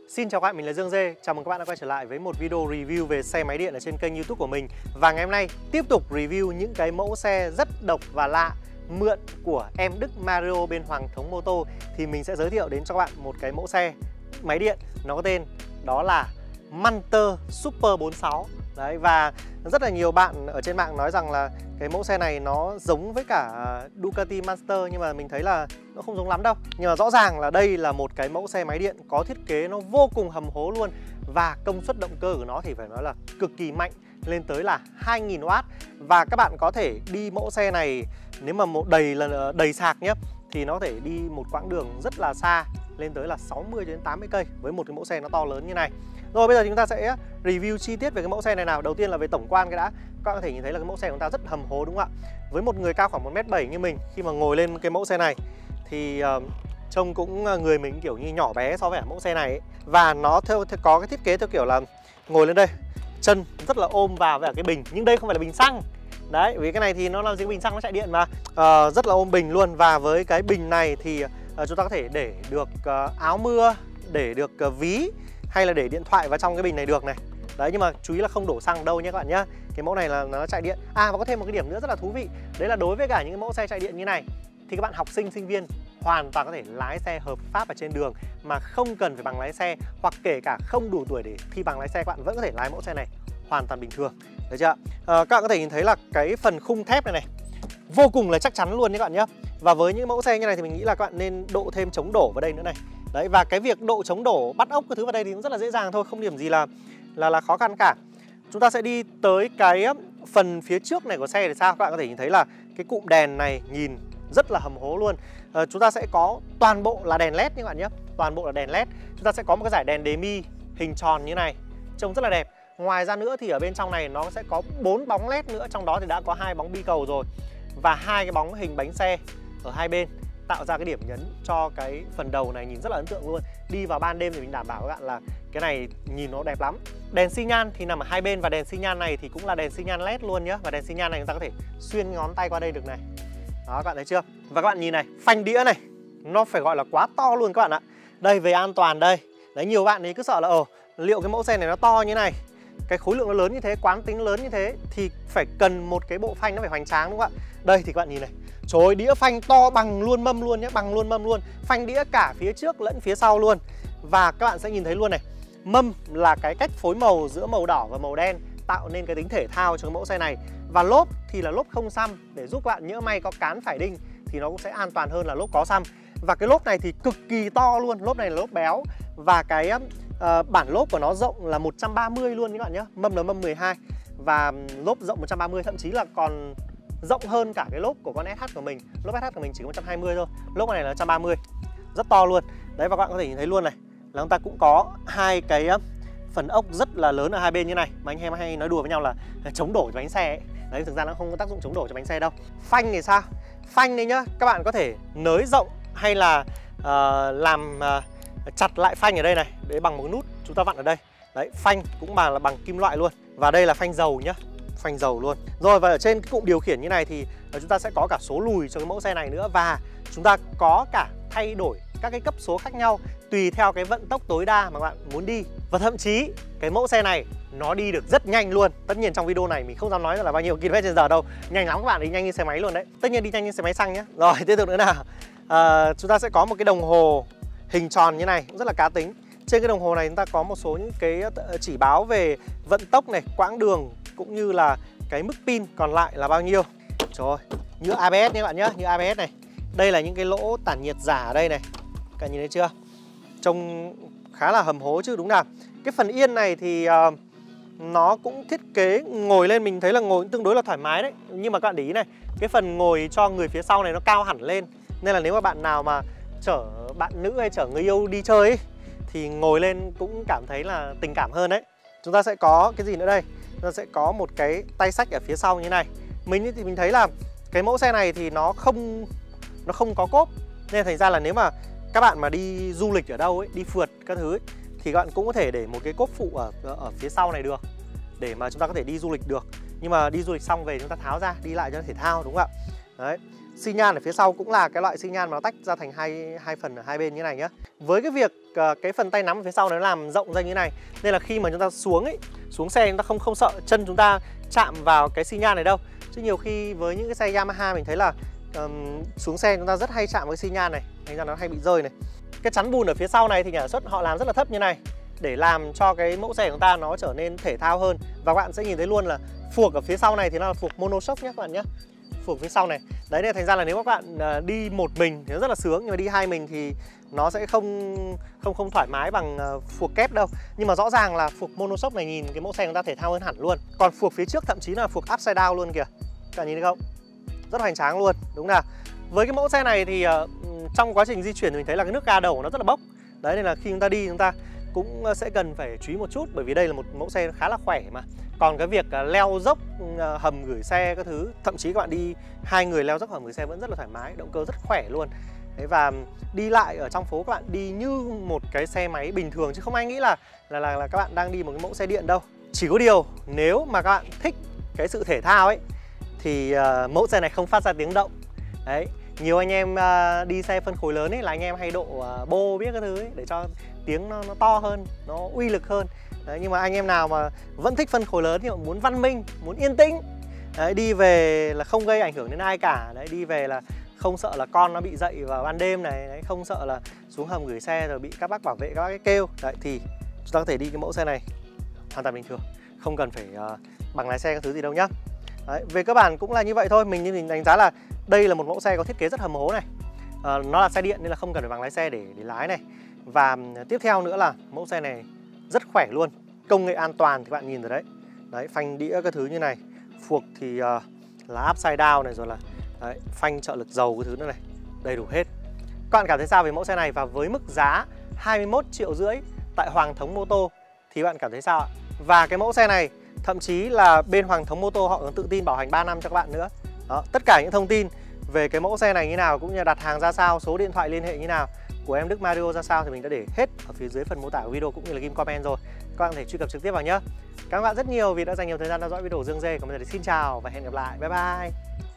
Xin chào các bạn, mình là Dương Dê. Chào mừng các bạn đã quay trở lại với một video review về xe máy điện ở trên kênh YouTube của mình. Và ngày hôm nay tiếp tục review những cái mẫu xe rất độc và lạ mượn của em Đức Mario bên Hoàng Thống Mô Tô. Thì mình sẽ giới thiệu đến cho các bạn một cái mẫu xe máy điện, nó có tên đó là Manter Super 46. Đấy, và rất là nhiều bạn ở trên mạng nói rằng là cái mẫu xe này nó giống với cả Ducati Monster, nhưng mà mình thấy là nó không giống lắm đâu. Nhưng mà rõ ràng là đây là một cái mẫu xe máy điện có thiết kế nó vô cùng hầm hố luôn. Và công suất động cơ của nó thì phải nói là cực kỳ mạnh, lên tới là 2000W. Và các bạn có thể đi mẫu xe này nếu mà đầy sạc nhé, thì nó có thể đi một quãng đường rất là xa, lên tới là 60 đến 80 cây với một cái mẫu xe nó to lớn như này. Rồi bây giờ chúng ta sẽ review chi tiết về cái mẫu xe này nào. Đầu tiên là về tổng quan cái đã. Các bạn có thể nhìn thấy là cái mẫu xe của chúng ta rất hầm hố đúng không ạ? Với một người cao khoảng 1m7 như mình, khi mà ngồi lên cái mẫu xe này thì trông cũng người mình kiểu như nhỏ bé so với mẫu xe này ấy. Và nó có cái thiết kế theo kiểu là ngồi lên đây, chân rất là ôm vào với cái bình. Nhưng đây không phải là bình xăng. Đấy, vì cái này thì nó làm gì có bình xăng, nó chạy điện mà. Rất là ôm bình luôn. Và với cái bình này thì chúng ta có thể để được áo mưa, để được ví, hay là để điện thoại vào trong cái bình này được này. Đấy, nhưng mà chú ý là không đổ xăng đâu nhé các bạn nhé. Cái mẫu này là nó chạy điện. Và có thêm một cái điểm nữa rất là thú vị. Đấy là đối với cả những cái mẫu xe chạy điện như này thì các bạn học sinh, sinh viên hoàn toàn có thể lái xe hợp pháp ở trên đường mà không cần phải bằng lái xe, hoặc kể cả không đủ tuổi để thi bằng lái xe, các bạn vẫn có thể lái mẫu xe này hoàn toàn bình thường. Được chưa? Các bạn có thể nhìn thấy là cái phần khung thép này vô cùng là chắc chắn luôn các bạn nhé. Và với những mẫu xe như này thì mình nghĩ là các bạn nên độ thêm chống đổ vào đây nữa này. Đấy, và cái việc độ chống đổ, bắt ốc cái thứ vào đây thì cũng rất là dễ dàng thôi, không điểm gì là khó khăn cả. Chúng ta sẽ đi tới cái phần phía trước này của xe thì sao? Các bạn có thể nhìn thấy là cái cụm đèn này nhìn rất là hầm hố luôn. Chúng ta sẽ có toàn bộ là đèn LED các bạn nhé. Toàn bộ là đèn LED. Chúng ta sẽ có một cái dải đèn demi hình tròn như này, trông rất là đẹp. Ngoài ra nữa thì ở bên trong này nó sẽ có 4 bóng LED nữa, trong đó thì đã có 2 bóng bi cầu rồi, và 2 cái bóng hình bánh xe ở hai bên, tạo ra cái điểm nhấn cho cái phần đầu này nhìn rất là ấn tượng luôn. Đi vào ban đêm thì mình đảm bảo các bạn là cái này nhìn nó đẹp lắm. Đèn xi nhan thì nằm ở hai bên, và đèn xi nhan này thì cũng là đèn xi nhan LED luôn nhé. Và đèn xi nhan này chúng ta có thể xuyên ngón tay qua đây được này. Đó, các bạn thấy chưa? Và các bạn nhìn này, phanh đĩa này nó phải gọi là quá to luôn các bạn ạ. Đây, về an toàn đây. Đấy, nhiều bạn ấy cứ sợ là liệu cái mẫu xe này nó to như này, cái khối lượng nó lớn như thế, quán tính lớn như thế thì phải cần một cái bộ phanh nó phải hoành tráng đúng không ạ? Đây thì các bạn nhìn này. Trời ơi, đĩa phanh to bằng luôn mâm luôn nhé, bằng luôn mâm luôn. Phanh đĩa cả phía trước lẫn phía sau luôn. Và các bạn sẽ nhìn thấy luôn này, mâm là cái cách phối màu giữa màu đỏ và màu đen, tạo nên cái tính thể thao cho cái mẫu xe này. Và lốp thì là lốp không xăm, để giúp các bạn nhỡ may có cán phải đinh thì nó cũng sẽ an toàn hơn là lốp có xăm. Và cái lốp này thì cực kỳ to luôn, lốp này là lốp béo. Và cái bản lốp của nó rộng là 130 luôn các bạn nhé. Mâm là mâm 12 và lốp rộng 130, thậm chí là còn rộng hơn cả cái lốp của con SH của mình. Lốp SH của mình chỉ có 120 thôi, lốp này là 130, rất to luôn. Đấy, và các bạn có thể nhìn thấy luôn này là chúng ta cũng có hai cái phần ốc rất là lớn ở hai bên như này, mà anh em hay nói đùa với nhau là chống đổ cho bánh xe ấy. Đấy, thực ra nó không có tác dụng chống đổ cho bánh xe đâu. Phanh thì sao? Phanh này nhá, các bạn có thể nới rộng hay là làm chặt lại phanh ở đây này, đấy, bằng một nút chúng ta vặn ở đây. Đấy, phanh cũng là bằng kim loại luôn. Và đây là phanh dầu nhá, phanh dầu luôn. Rồi, và ở trên cái cụm điều khiển như này thì chúng ta sẽ có cả số lùi cho cái mẫu xe này nữa. Và chúng ta có cả thay đổi các cái cấp số khác nhau tùy theo cái vận tốc tối đa mà các bạn muốn đi. Và thậm chí cái mẫu xe này nó đi được rất nhanh luôn. Tất nhiên trong video này mình không dám nói là bao nhiêu km/h đâu. Nhanh lắm các bạn, đi nhanh như xe máy luôn đấy. Tất nhiên đi nhanh như xe máy xăng nhé. Rồi, tiếp tục nữa nào. Chúng ta sẽ có một cái đồng hồ hình tròn như này, cũng rất là cá tính. Trên cái đồng hồ này chúng ta có một số những cái chỉ báo về vận tốc này, quãng đường, cũng như là cái mức pin còn lại là bao nhiêu. Trời ơi, như ABS nhé các bạn nhé, như ABS này. Đây là những cái lỗ tản nhiệt giả ở đây này. Các bạn nhìn thấy chưa? Trông khá là hầm hố chứ đúng nào. Cái phần yên này thì nó cũng thiết kế ngồi lên mình thấy là ngồi tương đối là thoải mái đấy. Nhưng mà các bạn để ý này, cái phần ngồi cho người phía sau này nó cao hẳn lên. Nên là nếu mà bạn nào mà chở bạn nữ hay chở người yêu đi chơi ấy, thì ngồi lên cũng cảm thấy là tình cảm hơn đấy. Chúng ta sẽ có cái gì nữa đây? Chúng ta sẽ có một cái tay xách ở phía sau như này. Mình thì mình thấy là cái mẫu xe này thì nó không có cốp, nên thành ra là nếu mà các bạn mà đi du lịch ở đâu ấy, đi phượt các thứ ấy, thì các bạn cũng có thể để một cái cốp phụ ở phía sau này được, để mà chúng ta có thể đi du lịch được. Nhưng mà đi du lịch xong về chúng ta tháo ra đi lại cho nó thể thao, đúng không ạ? Đấy. xi nhan ở phía sau cũng là cái loại xi nhan mà nó tách ra thành hai phần ở hai bên như này nhá. Với cái việc cái phần tay nắm ở phía sau nó làm rộng ra như này, nên là khi mà chúng ta xuống xe chúng ta không sợ chân chúng ta chạm vào cái xi nhan này đâu. Chứ nhiều khi với những cái xe Yamaha mình thấy là xuống xe chúng ta rất hay chạm với xi nhan này, thành ra nó hay bị rơi này. Cái chắn bùn ở phía sau này thì nhà sản xuất họ làm rất là thấp như này để làm cho cái mẫu xe của chúng ta nó trở nên thể thao hơn. Và các bạn sẽ nhìn thấy luôn là phuộc ở phía sau này thì nó là phuộc monoshock nhé các bạn nhé. Phuộc phía sau này. Đấy nên thành ra là nếu các bạn đi một mình thì nó rất là sướng, nhưng mà đi hai mình thì nó sẽ không thoải mái bằng phuộc kép đâu. Nhưng mà rõ ràng là phuộc monoshock này nhìn cái mẫu xe của chúng ta thể thao hơn hẳn luôn. Còn phuộc phía trước thậm chí là phuộc upside down luôn kìa. Các bạn nhìn thấy không? Rất hoành tráng luôn, đúng nào? Với cái mẫu xe này thì trong quá trình di chuyển thì mình thấy là cái nước ga đầu của nó rất là bốc. Đấy nên là khi chúng ta đi chúng ta cũng sẽ cần phải chú ý một chút, bởi vì đây là một mẫu xe khá là khỏe mà. Còn cái việc leo dốc hầm gửi xe các thứ, thậm chí các bạn đi hai người leo dốc hầm gửi xe vẫn rất là thoải mái, động cơ rất khỏe luôn. Đấy, và đi lại ở trong phố các bạn đi như một cái xe máy bình thường, chứ không ai nghĩ là các bạn đang đi một cái mẫu xe điện đâu. Chỉ có điều nếu mà các bạn thích cái sự thể thao ấy thì mẫu xe này không phát ra tiếng động. Đấy, nhiều anh em đi xe phân khối lớn ấy là anh em hay độ bô biết cái thứ ấy, để cho tiếng nó to hơn, nó uy lực hơn. Đấy, nhưng mà anh em nào mà vẫn thích phân khối lớn nhưng mà muốn văn minh, muốn yên tĩnh, đấy, đi về là không gây ảnh hưởng đến ai cả. Đấy, đi về là không sợ là con nó bị dậy vào ban đêm này, đấy, không sợ là xuống hầm gửi xe rồi bị các bác bảo vệ các bác kêu. Đấy, thì chúng ta có thể đi cái mẫu xe này hoàn toàn bình thường, không cần phải bằng lái xe các thứ gì đâu nhá. Đấy, về cơ bản cũng là như vậy thôi. Mình đánh giá là đây là một mẫu xe có thiết kế rất hầm hố này. Nó là xe điện nên là không cần phải bằng lái xe để lái này. Và tiếp theo nữa là mẫu xe này rất khỏe luôn. Công nghệ an toàn thì bạn nhìn rồi đấy. Đấy, phanh đĩa các thứ như này. Phuộc thì là upside down này, rồi là đấy, phanh trợ lực dầu cái thứ nữa này. Đầy đủ hết. Các bạn cảm thấy sao về mẫu xe này? Và với mức giá 21,5 triệu tại Hoàng Thống Mô Tô thì bạn cảm thấy sao ạ? Và cái mẫu xe này thậm chí là bên Hoàng Thống Mô Tô họ còn tự tin bảo hành 3 năm cho các bạn nữa. Đó, tất cả những thông tin về cái mẫu xe này như nào, cũng như đặt hàng ra sao, số điện thoại liên hệ như nào của em Đức Mario ra sao thì mình đã để hết ở phía dưới phần mô tả của video cũng như là ghim comment rồi. Các bạn có thể truy cập trực tiếp vào nhé. Cảm ơn các bạn rất nhiều vì đã dành nhiều thời gian theo dõi video Dương Dê. Còn bây giờ thì xin chào và hẹn gặp lại. Bye bye.